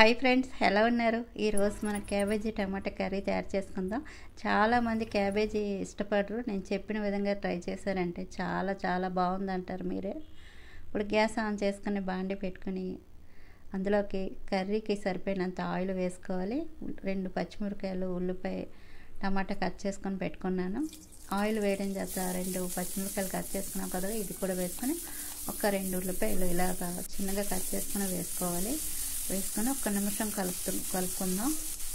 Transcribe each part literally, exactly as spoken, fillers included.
Hi friends, ఎలా ఉన్నారు? ఈరోజు మన క్యాబేజీ టమాటా కర్రీ తయారు చేసుకుందాం. చాలామంది క్యాబేజీ ఇష్టపడరు. నేను చెప్పిన విధంగా ట్రై చేశారంటే చాలా చాలా బాగుందంటారు మీరే. ఇప్పుడు గ్యాస్ ఆన్ చేసుకుని బాండి పెట్టుకుని అందులోకి కర్రీకి సరిపోయినంత ఆయిల్ వేసుకోవాలి. రెండు పచ్చిమిరపకాయలు, ఉల్లిపాయ, టమాటా కట్ చేసుకొని పెట్టుకున్నాను. ఆయిల్ వేయడం చేత రెండు పచ్చిమిరపకాయలు కట్ చేసుకున్నాం కదా, ఇది కూడా వేసుకొని ఒక రెండు ఉల్లిపాయలు ఇలాగా చిన్నగా కట్ చేసుకుని వేసుకోవాలి. వేసుకొని ఒక్క నిమిషం కలుపు కలుపుకుందాం.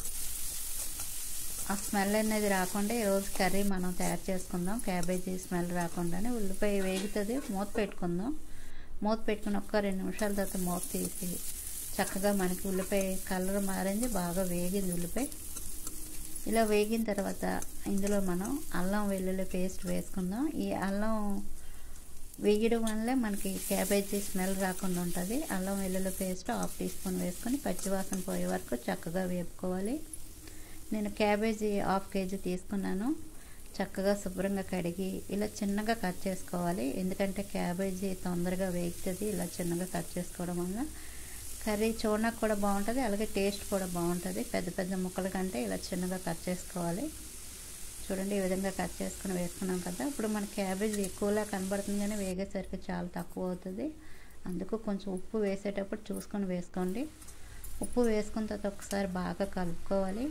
ఆ స్మెల్ అనేది రాకుండా ఈరోజు కర్రీ మనం తయారు చేసుకుందాం. క్యాబేజీ స్మెల్ రాకుండానే ఉల్లిపాయ వేగుతుంది. మూత పెట్టుకుందాం. మూత పెట్టుకుని ఒక్క రెండు నిమిషాల తర్వాత మూత తీసి చక్కగా మనకి ఉల్లిపాయ కలర్ మారింది, బాగా వేగింది ఉల్లిపాయ. ఇలా వేగిన తర్వాత ఇందులో మనం అల్లం వెల్లుల్లి పేస్ట్ వేసుకుందాం. ఈ అల్లం వేయడం వల్లే మనకి క్యాబేజీ స్మెల్ రాకుండా ఉంటుంది. అల్లం వెల్లుల్లి పేస్ట్ హాఫ్ టీ స్పూన్ వేసుకొని పచ్చివాసన పోయే వరకు చక్కగా వేపుకోవాలి. నేను క్యాబేజీ హాఫ్ కేజీ తీసుకున్నాను. చక్కగా శుభ్రంగా కడిగి ఇలా చిన్నగా కట్ చేసుకోవాలి. ఎందుకంటే క్యాబేజీ తొందరగా వేగుతుంది. ఇలా చిన్నగా కట్ చేసుకోవడం వల్ల కర్రీ చూడడానికి కూడా బాగుంటుంది, అలాగే టేస్ట్ కూడా బాగుంటుంది. పెద్ద పెద్ద ముక్కల కంటే ఇలా చిన్నగా కట్ చేసుకోవాలి. చూడండి, ఈ విధంగా కట్ చేసుకుని వేసుకున్నాం కదా. ఇప్పుడు మన క్యాబేజ్ ఎక్కువలా కనబడుతుంది కానీ వేగేసరికి చాలా తక్కువ అవుతుంది. అందుకు కొంచెం ఉప్పు వేసేటప్పుడు చూసుకొని వేసుకోండి. ఉప్పు వేసుకున్న తర్వాత ఒకసారి బాగా కలుపుకోవాలి.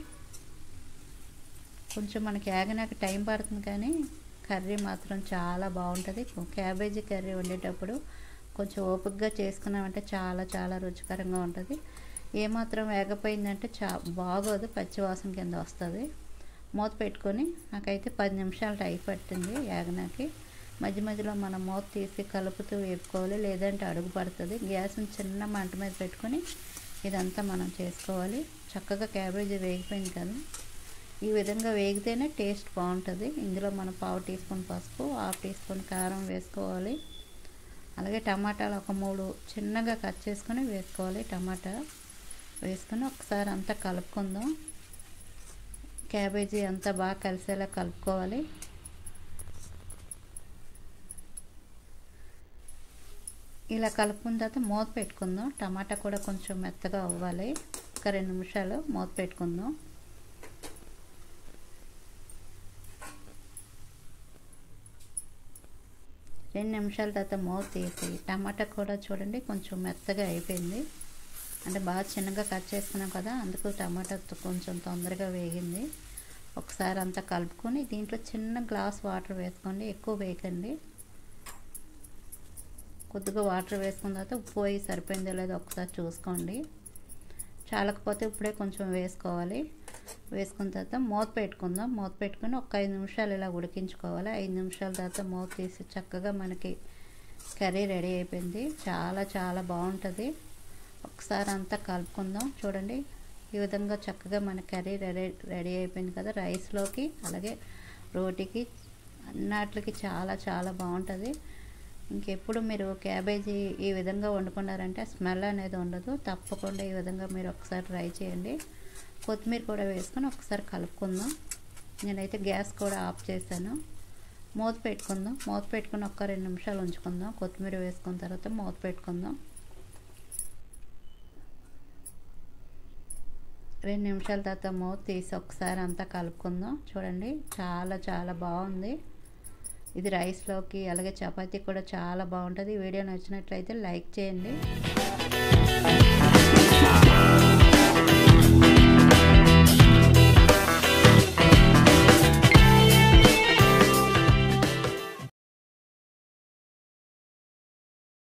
కొంచెం మనకి ఆగినాక టైం పడుతుంది కానీ కర్రీ మాత్రం చాలా బాగుంటుంది. క్యాబేజీ కర్రీ వండేటప్పుడు కొంచెం ఓపికగా చేసుకున్నామంటే చాలా చాలా రుచికరంగా ఉంటుంది. ఏమాత్రం వేగపోయిందంటే చా బాగోదు, పచ్చివాసన కింద వస్తుంది. మూత పెట్టుకొని నాకైతే పది నిమిషాలు టైం పట్టింది యాగనాకి. మధ్య మధ్యలో మనం మూత తీసి కలుపుతూ వేపుకోవాలి, లేదంటే అడుగు పడుతుంది. గ్యాస్ని చిన్న మంట మీద పెట్టుకొని ఇదంతా మనం చేసుకోవాలి. చక్కగా క్యాబేజీ వేగిపోయింది కదా, ఈ విధంగా వేగితేనే టేస్ట్ బాగుంటుంది. ఇందులో మనం పావు టీ స్పూన్ పసుపు, హాఫ్ టీ స్పూన్ కారం వేసుకోవాలి. అలాగే టమాటాలు ఒక మూడు చిన్నగా కట్ చేసుకొని వేసుకోవాలి. టమాటా వేసుకొని ఒకసారి అంతా కలుపుకుందాం. క్యాబేజీ అంతా బాగా కలిసేలా కలుపుకోవాలి. ఇలా కలుపుకున్న తర్వాత మూత పెట్టుకుందాం. టమాటా కూడా కొంచెం మెత్తగా అవ్వాలి. ఒక రెండు నిమిషాలు మూత పెట్టుకుందాం. రెండు నిమిషాల తర్వాత మూత తీసి టమాటా కూడా చూడండి కొంచెం మెత్తగా అయిపోయింది. అంటే బాగా చిన్నగా కట్ చేసుకున్నాం కదా, అందుకు టమాటా కొంచెం తొందరగా వేగింది. ఒకసారి అంతా కలుపుకొని దీంట్లో చిన్న గ్లాస్ వాటర్ వేసుకోండి, ఎక్కువ వేయకండి. కొద్దిగా వాటర్ వేసుకున్న తర్వాత ఉప్పు అయ్యి సరిపోయిందో లేదో ఒకసారి చూసుకోండి. చాలకపోతే ఇప్పుడే కొంచెం వేసుకోవాలి. వేసుకున్న తర్వాత మూత పెట్టుకుందాం. మూత పెట్టుకుని ఒక ఐదు నిమిషాలు ఇలా ఉడికించుకోవాలి. ఐదు నిమిషాల తర్వాత మూత తీసి చక్కగా మనకి కర్రీ రెడీ అయిపోయింది. చాలా చాలా బాగుంటుంది. ఒకసారి అంతా కలుపుకుందాం. చూడండి, ఈ విధంగా చక్కగా మన కర్రీ రెడీ రెడీ అయిపోయింది కదా. రైస్లోకి అలాగే రోటీకి అన్నిటికి చాలా చాలా బాగుంటుంది. ఇంకెప్పుడు మీరు క్యాబేజీ ఈ విధంగా వండుకున్నారంటే స్మెల్ అనేది ఉండదు. తప్పకుండా ఈ విధంగా మీరు ఒకసారి ట్రై చేయండి. కొత్తిమీర కూడా వేసుకొని ఒకసారి కలుపుకుందాం. నేనైతే గ్యాస్ కూడా ఆఫ్ చేశాను. మూత పెట్టుకుందాం. మూత పెట్టుకుని ఒక్క రెండు నిమిషాలు ఉంచుకుందాం. కొత్తిమీర వేసుకున్న తర్వాత మూత పెట్టుకుందాం. రెండు నిమిషాల తర్వాత మూత తీసి ఒకసారి అంతా కలుపుకుందాం. చూడండి, చాలా చాలా బాగుంది. ఇది రైస్లోకి అలాగే చపాతీ కూడా చాలా బాగుంటుంది. వీడియో నచ్చినట్లయితే లైక్ చేయండి.